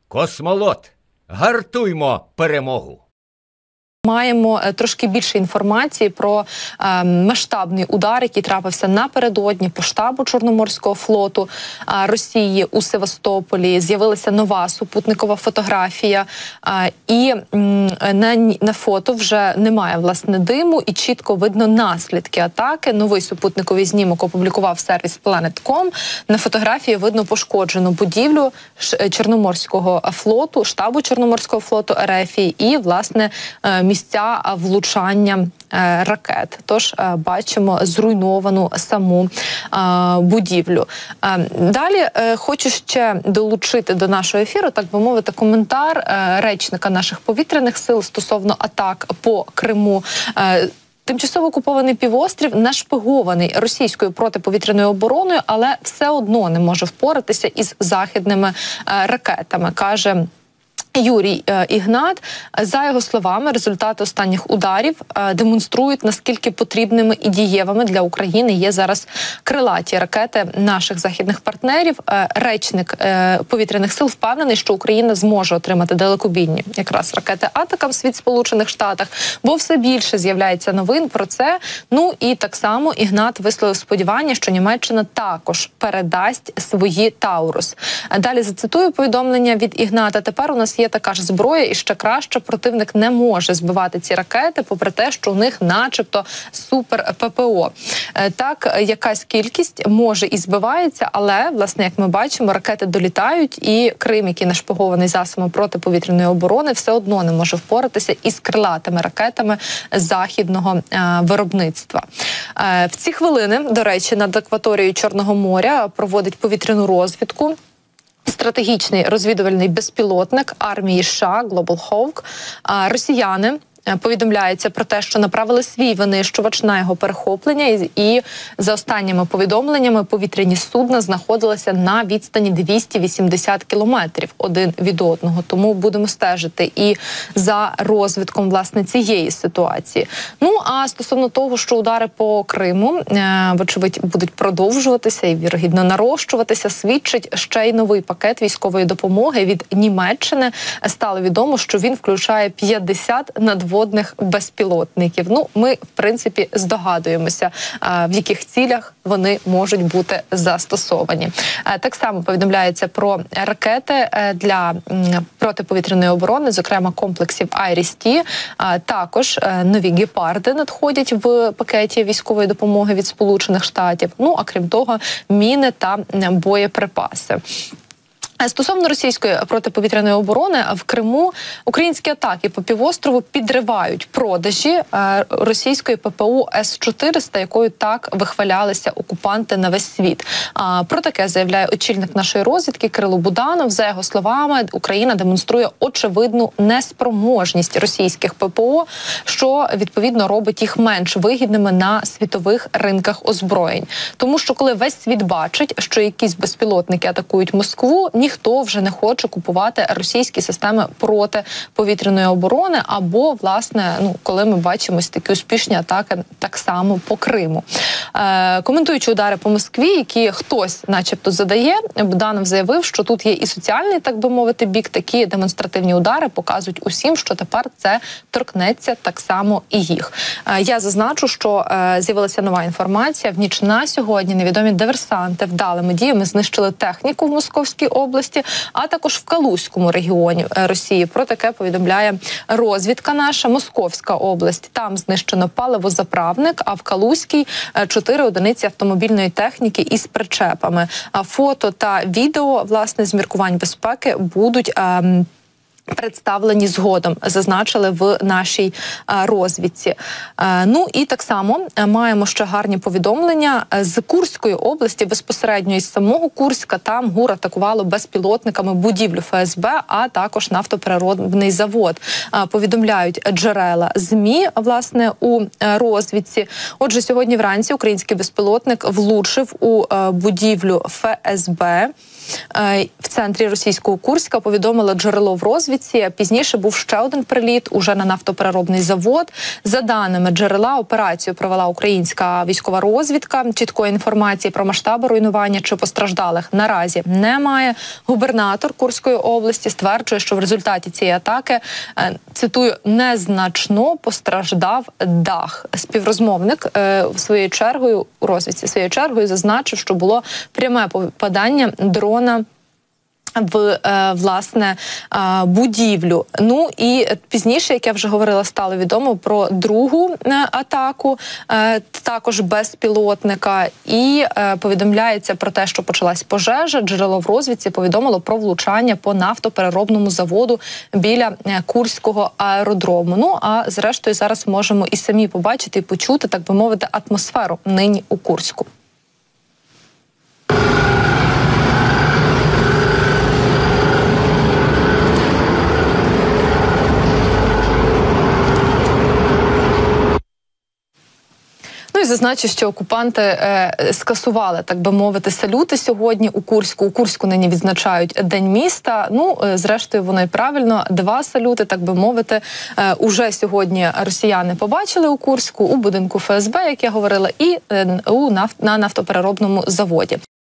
Космолот, гартуймо перемогу! Маємо трошки більше інформації про масштабний удар, який трапився напередодні по штабу Чорноморського флоту Росії у Севастополі. З'явилася нова супутникова фотографія, і на фото вже немає, власне, диму, і чітко видно наслідки атаки. Новий супутниковий знімок опублікував сервіс Planet.com. На фотографії видно пошкоджену будівлю Чорноморського флоту, штабу Чорноморського флоту РФ і, власне, місця влучання ракет. Тож бачимо зруйновану саму будівлю. Далі хочу ще долучити до нашого ефіру, так би мовити, коментар речника наших повітряних сил стосовно атак по Криму. Тимчасово окупований півострів нашпигований російською протиповітряною обороною, але все одно не може впоратися із західними ракетами, каже Юрій Ігнат. За його словами, результати останніх ударів демонструють, наскільки потрібними і дієвими для України є зараз крилаті ракети наших західних партнерів. Речник повітряних сил впевнений, що Україна зможе отримати далекобійні якраз ракети «Атакамс» від Сполучених Штатів, бо все більше з'являється новин про це. Ну і так само Ігнат висловив сподівання, що Німеччина також передасть свої «Таурус». Далі зацитую повідомлення від Ігната. Тепер у нас є така ж зброя, і ще краще, противник не може збивати ці ракети, попри те, що у них начебто супер ППО. Так, якась кількість може і збивається, але, власне, як ми бачимо, ракети долітають, і Крим, який нашпигований засобами протиповітряної оборони, все одно не може впоратися із крилатими ракетами західного виробництва. В ці хвилини, до речі, над акваторією Чорного моря проводить повітряну розвідку стратегічний розвідувальний безпілотник армії США Global Hawk. Росіяни повідомляється про те, що направили свій винищувач на його перехоплення, і за останніми повідомленнями повітряні судна знаходилися на відстані 280 кілометрів один від одного. Тому будемо стежити і за розвитком, власне, цієї ситуації. Ну, а стосовно того, що удари по Криму, вочевидь, будуть продовжуватися і, вірогідно, нарощуватися, свідчить ще й новий пакет військової допомоги від Німеччини. Стало відомо, що він включає 50 надводних безпілотників. Ну, ми, в принципі, здогадуємося, в яких цілях вони можуть бути застосовані. Так само повідомляється про ракети для протиповітряної оборони, зокрема комплексів «Айріс-Ті». Також нові «Гепарди» надходять в пакеті військової допомоги від Сполучених Штатів. Ну, а крім того, міни та боєприпаси. Стосовно російської протиповітряної оборони в Криму, українські атаки по півострову підривають продажі російської ППУ С-400, якою так вихвалялися окупанти на весь світ. Про таке заявляє очільник нашої розвідки Кирило Буданов. За його словами, Україна демонструє очевидну неспроможність російських ППО, що, відповідно, робить їх менш вигідними на світових ринках озброєнь. Тому що, коли весь світ бачить, що якісь безпілотники атакують Москву, ніхто вже не хоче купувати російські системи протиповітряної оборони, або, власне, коли ми бачимо такі успішні атаки так само по Криму. Коментуючи удари по Москві, які хтось начебто задає, Буданов заявив, що тут є і соціальний, так би мовити, бік. Такі демонстративні удари показують усім, що тепер це торкнеться так само і їх. Я зазначу, що з'явилася нова інформація. В ніч на сьогодні невідомі диверсанти вдалими діями знищили техніку в Московській області, а також в Калузькому регіоні Росії. Про таке повідомляє розвідка наша. Московська область. Там знищено паливозаправник, а в Калузькій 4 одиниці автомобільної техніки із причепами. Фото та відео, власне, з міркувань безпеки будуть представлені згодом, зазначили в нашій розвідці. Ну і так само маємо ще гарні повідомлення з Курської області, безпосередньо із самого Курська. Там ГУР атакувало безпілотниками будівлю ФСБ, а також нафтопереробний завод. Повідомляють джерела ЗМІ, власне, у розвідці. Отже, сьогодні вранці український безпілотник влучив у будівлю ФСБ в центрі російського Курська, повідомило джерело в розвідці. розвідці. Пізніше був ще один приліт уже на нафтопереробний завод. За даними джерела, операцію провела українська військова розвідка. Чіткої інформації про масштаби руйнування чи постраждалих наразі немає. Губернатор Курської області стверджує, що в результаті цієї атаки, цитую, незначно постраждав дах. Співрозмовник своєю чергою у розвідці зазначив, що було пряме попадання дрона в, власне, будівлю. Ну і пізніше, як я вже говорила, стало відомо про другу атаку, також безпілотника, і повідомляється про те, що почалась пожежа. Джерело в розвідці повідомило про влучання по нафтопереробному заводу біля Курського аеродрому. Ну, а зрештою зараз можемо і самі побачити і почути, так би мовити, атмосферу нині у Курську. Ну і зазначу, що окупанти скасували, так би мовити, салюти сьогодні у Курську. У Курську нині відзначають День міста. Ну, зрештою, воно і правильно. 2 салюти, так би мовити, уже сьогодні росіяни побачили у Курську, у будинку ФСБ, як я говорила, і на нафтопереробному заводі.